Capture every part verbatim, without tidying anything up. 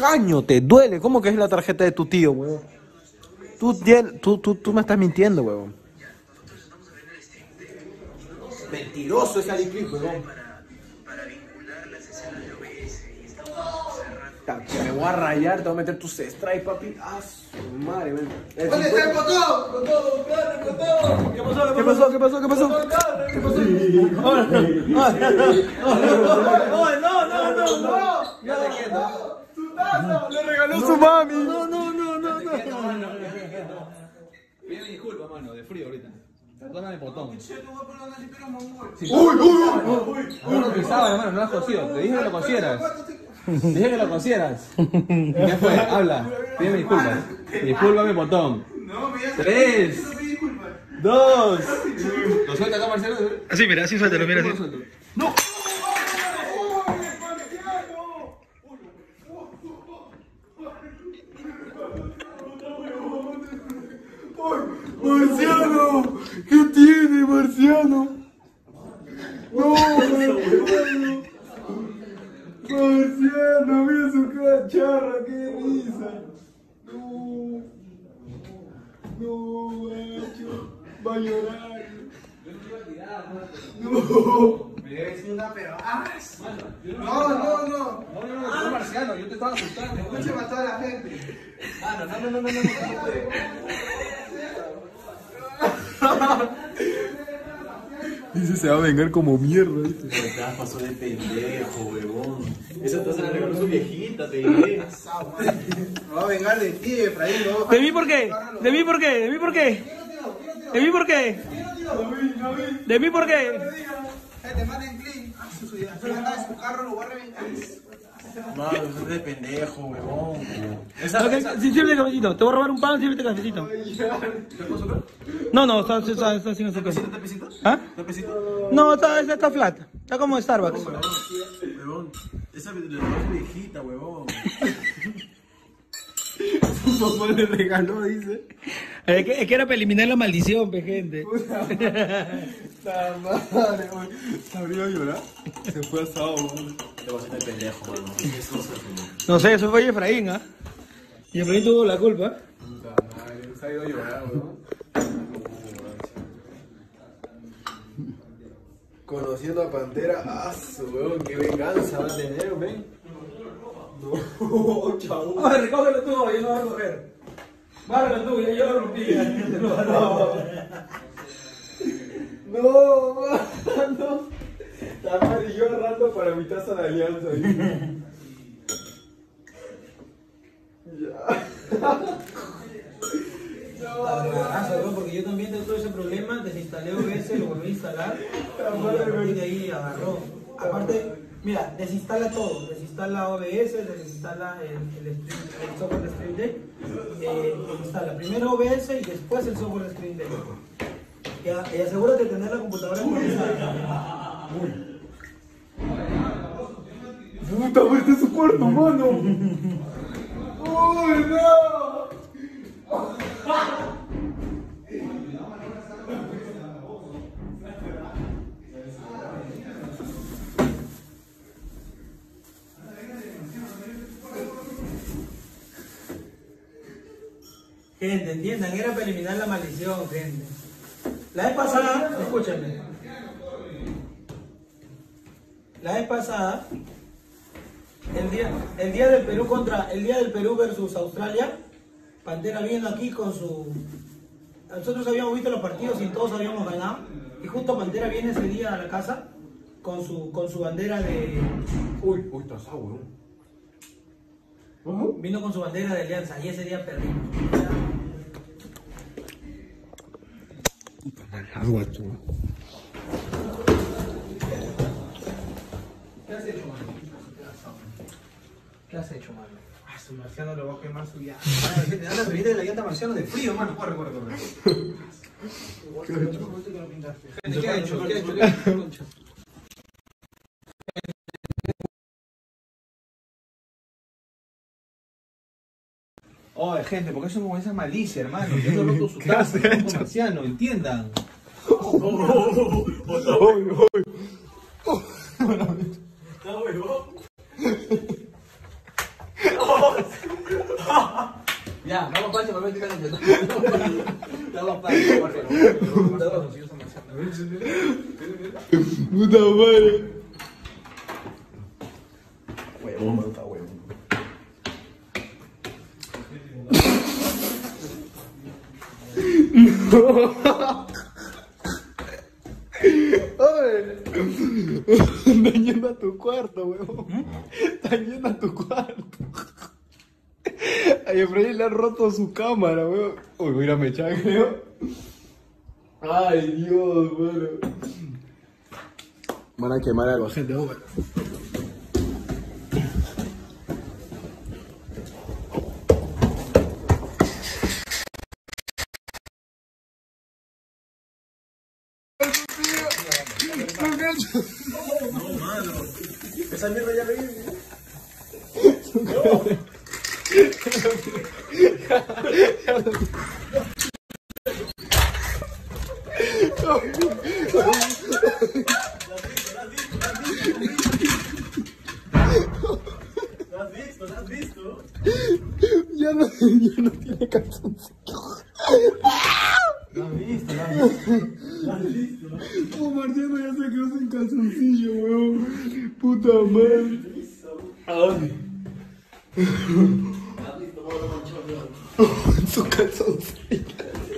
caño, te duele. ¿Cómo que es la tarjeta de tu tío, huevón? Tú, tú, tú, tú me estás mintiendo, huevón. Mentiroso ese Aliclip, huevón. Me voy a rayar, te voy a meter tus strikes, papi. Ah, su madre, ven. ¿Dónde está el botón? ¡Botón, carne, botón! ¿Qué pasó? ¿Qué pasó? ¿Qué pasó? ¿Qué pasó? ¿Qué pasó? No, no, no, no, no. Ya te quieto. ¡Su taza! ¡Le regaló su mami! No, no, no, no, no. Pide disculpas, mano, de frío ahorita. Perdóname, botón. ¡Uy, uy, uy! No lo pisaba, hermano, no lo has cosido. Te dije que lo cosieras. Te dije que lo cosieras. ¿Qué fue? Habla. Pídeme disculpas. Discúlpame, botón. Tres. Dos. ¿Lo suelta acá, Marcelo? Así, mira, así suéltalo, mira, así. ¡No! ¡Marciano! ¿Qué tiene, Marciano? ¡No, Marciano! ¡Marciano! ¡Mira su cacharra! ¡Qué risa! ¡No! ¡No, macho! ¡Va a llorar! ¡No! Me debes una pero... ¡Ah! ¡No, no, no! No, no, no, no, Marciano, yo te estaba asustando. Escuche mató a la gente. Ah, no, no, no, no, no, no, no puede. Dice se va a vengar como mierda. Te pasó de pendejo, huevón. Esa taza la regaló su viejita, te diré. Me va a vengar de ti, Efraín. ¿De mí por qué? ¿De mí por qué? ¿De mí por qué? ¿De mí por qué? ¿De mí por qué? Te maten clean. Si anda en su carro, lo va a reventar. No, eso es de pendejo, huevón. Esa, Okay, esa... sí, sírvete cafecito. Te voy a robar un pan, sírvete cafecito. No, no, está, está, está sin azúcar. ¿Está pesito? ¿Ah? ¿Está pesito? No, está, está, está flat. Está como Starbucks. Huevón, esa le regaló su viejita, huevón. Su papá le regaló, dice. Es que, es que era para eliminar la maldición, pe, gente. La madre, güey. ¿Sabría llorar? Se fue asado, güey. Te vas a hacer pendejo, huevón. Eso es No sé, eso fue Efraín, ¿ah? Y Efraín tuvo la culpa. Puta madre, se ha ido a llorar, güey. Conociendo a Pantera, ah, su weón, qué venganza va a tener, ven. No, chavo. A ver, recógelo tú, yo no voy a recoger. Bárgalo tú, ya yo lo rompí. No, mano. La madre y yo agarrando para mi taza de alianza. ¿Sí? Ya. No, porque yo también tengo todo ese problema, desinstalé O B S, lo volví a instalar y a partir de ahí agarró. Aparte, mira, desinstala todo, desinstala O B S, desinstala el, el, el software de Stream Deck, eh, instala primero O B S y después el software de Stream Deck. Y, y asegúrate de tener la computadora actualizada. Puta, vete a su cuarto, mano. Uy, no. Gente, entiendan, era para eliminar la maldición, gente. La vez pasada, escúchenme. La vez pasada, el día, el día del Perú contra, el día del Perú versus Australia, Pantera vino aquí con su... Nosotros habíamos visto los partidos y todos habíamos ganado. Y justo Pantera viene ese día a la casa con su, con su bandera de... Uy, uy, estás agua, ¿no? Vino con su bandera de alianza y ese día perdimos. Agua, tú. ¿Qué has hecho, mano? ¿Qué has hecho, mano? Ah, su Marciano le va a quemar su llanta. Te da la bebida de la llanta Marciano de frío, mano. Corre, corre, corre. ¿Qué ha hecho? ¿Qué ha hecho? ¿Qué ha hecho? ¿Qué ha hecho? Oye, gente, ¿por qué son con esa malicia, hermano? Yo no he roto su taza, es Marciano, entiendan. No, huevón. Ya, vamos Pancho, papel y cancha. Vamos Pancho, por favor. Puta madre. Huevón, me gusta huevón. Están yendo a tu cuarto, weón. Están yendo a tu cuarto. A Efraín le han roto su cámara, weón. Uy, voy a ir a mechar, creo. Ay, Dios, mano. Van a quemar algo, gente, weón. Esa mierda ya veía. ¿Lo has visto? ¿Lo has visto? Ya no, ya no tiene calzoncillo. ¿Lo has visto? ¿Lo has visto? ¿Lo has visto? Oh, Marciano ya se quedó sin calzoncillo, weón. Puta madre. ¿A dónde? En su calzoncillo.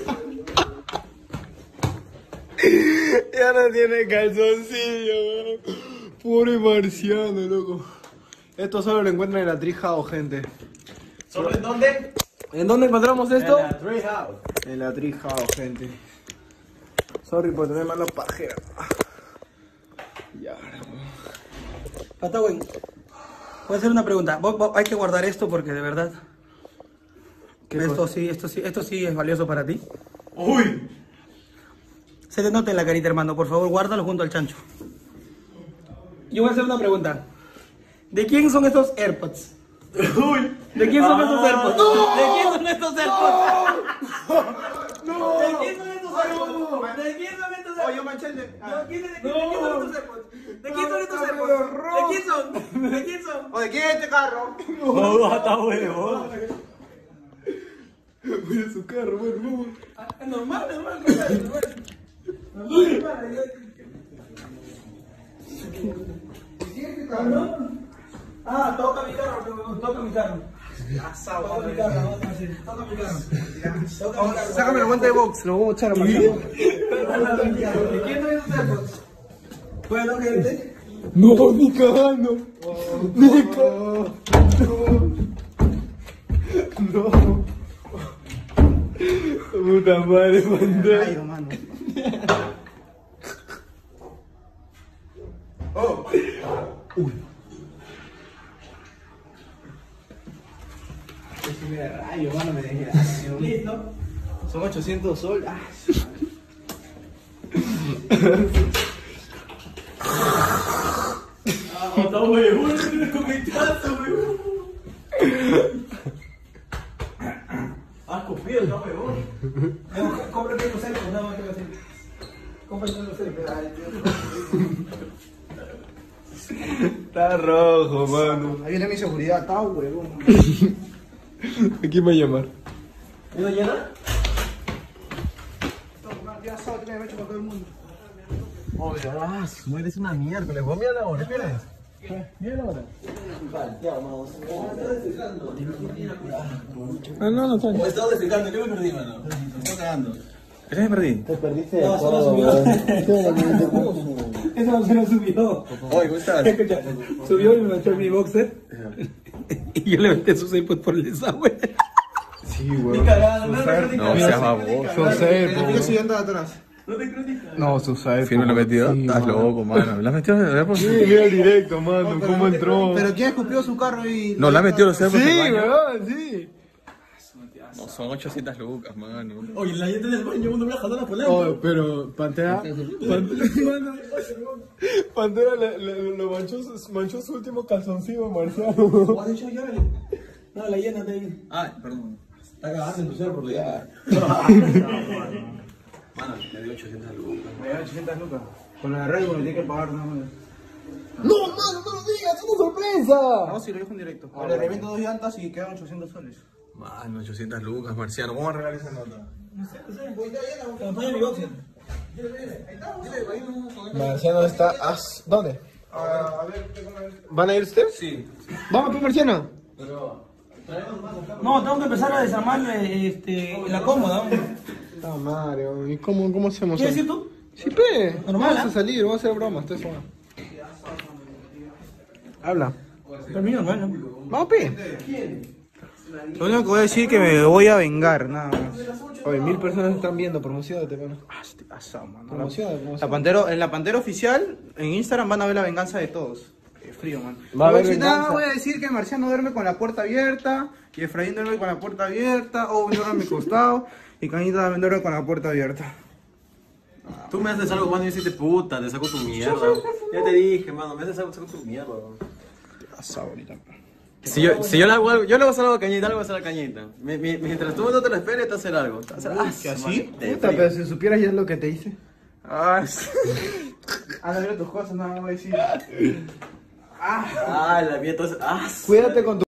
Ya no tiene calzoncillo, weón. Pobre Marciano, loco. Esto solo lo encuentran en la Treehouse, gente. ¿Solo en dónde? ¿En dónde encontramos esto? En la Treehouse. En la Treehouse, gente. Sorry por tener malos pajeros. Ya, Patagüen, voy a hacer una pregunta. Vos- vos- hay que guardar esto porque de verdad. ¿Qué Esto cosa? sí, esto sí, esto sí es valioso para ti. Uy. Se te nota en la carita, hermano. Por favor, guárdalo junto al chancho. Yo voy a hacer una pregunta. ¿De quién son estos AirPods? Uy. ¿De quién son estos Ah. AirPods? ¿De quién son estos AirPods? ¿De quién son estos AirPods? ¿De quién son estos AirPods? Oh, yo manché el de... ¿De quién de- de quién son estos AirPods? ¿De quién son estos AirPods? ¿De quién son? ¿De quién son? ¿O de quién es este carro? No, está huevón. Mira su carro, bueno, vamos. Ah, Normal, normal, normal, normal. Normal, normal. Ah, toca mi carro, pero toca mi carro. Toca mi carro, vamos a hacer. Toca mi carro. Toca mi carro. Sácame la guante de box, lo vamos a echar a Marciano. ¿De quién son esos AirPods? Bueno, gente. No, ni cagando. Ni cagando. No. Puta madre, mandé. mano. Rayo, mano, me dejé. Listo. Son ochocientos sol. Ah, Está huevón. Comentazo, huevón. Has copiado, está huevón. Cómprate los AirPods, nada más que decir. Cómprate los AirPods. Ay, Dios. está rojo, mano. Ahí viene mi seguridad, está huevón. ¿A quién va a llamar? ¿Una llena? Ya sabes que me he hecho para todo el mundo. Oh, verás, mueres una miércoles. ¿Vos mira la hora? ¿Esperas? Mira la hora. Ah, no, no, está bien. ¿O estaba desfecando? ¿Qué me perdí, mano? Me estaba cagando. ¿Qué me perdí? No, eso no subió. Eso no se lo subió. Oye, ¿cómo estás? Escucha, subió y me echó mi boxer. Y yo le metí sus AirPods por el desagüe. Sí, weón. No, seas baboso. José, ¿Por qué siguiendo atrás? no, Susay. ¿Quién no lo ha metido? Sí, Estás mano. loco, mano. ¿La has metido? ¿La has Sí, mira el directo, mano, cómo entró. Pero ¿quién escupió su carro y...? No, la has metido los AirPods Sí, al baño. weón, sí. No, son ochocientas lucas, mano. Oye, la llanta del baño, uno me ha jalado la polenta. Oh, pero Pantera. Pantera, mano, Pantera le, le, lo manchó, su- manchó su último calzoncillo a Marciano. ¿O has dicho llave? No, la llena de ahí. Ah, perdón. Está cagando en tu ser por la llanta. Mano, le dio ochocientas lucas. Me da ochocientas lucas. Con la de Red Bull le tiene que pagar nada más. No, mano, no lo digas, es una sorpresa. No, si lo dijo en directo. Le reviento dos llantas y quedan ochocientos soles. Mano, ochocientas lucas, Marciano. ¿Cómo arreglar esa nota? No sé, no sé. Campaña de mi boxing. Marciano está... as- ¿Dónde? ¿Van a ir ustedes? Sí. Vamos, pues, Marciano. No, tengo que empezar a desarmar este, la cómoda. Ah, Mario, ¿y cómo, cómo hacemos? ¿Qué decir tú? Sí, pe. Normal, Vamos a ¿ah? salir, vamos a hacer bromas. Ustedes van. Habla. Termino, hermano. Vamos, pe. Lo único que voy a decir es que me voy a vengar, nada más. Oye, mil personas están viendo, promocionate, mano. Ah, estoy pasado, mano. Promocionate, La promocionate. Pantero, en la Pantera oficial, en Instagram van a ver la venganza de todos. Qué frío, man. Va a Voy haber decir, nada, venganza. voy a decir que Marciano duerme con la puerta abierta, y Efraín duerme con la puerta abierta, o duerme a mi costado, y Cañita también duerme con la puerta abierta. Tú me haces algo, mano, y yo te puta, te saco tu mierda. Ya te dije, mano, me haces algo, saco tu mierda. Pasado ahorita. Si yo, si yo le hago algo, yo le voy a hacer algo a Cañita, algo voy a hacer a Cañita. Mi- mi- Mientras tú no te lo esperes, te vas a hacer algo. Te vas a hacer algo. ¿que así? De Puta, frío. pero si supieras ya lo que te hice. Ah, sí. Anda, mira tus cosas, nada más voy a decir. Ah, la mía, entonces. Ah, Cuídate con tu...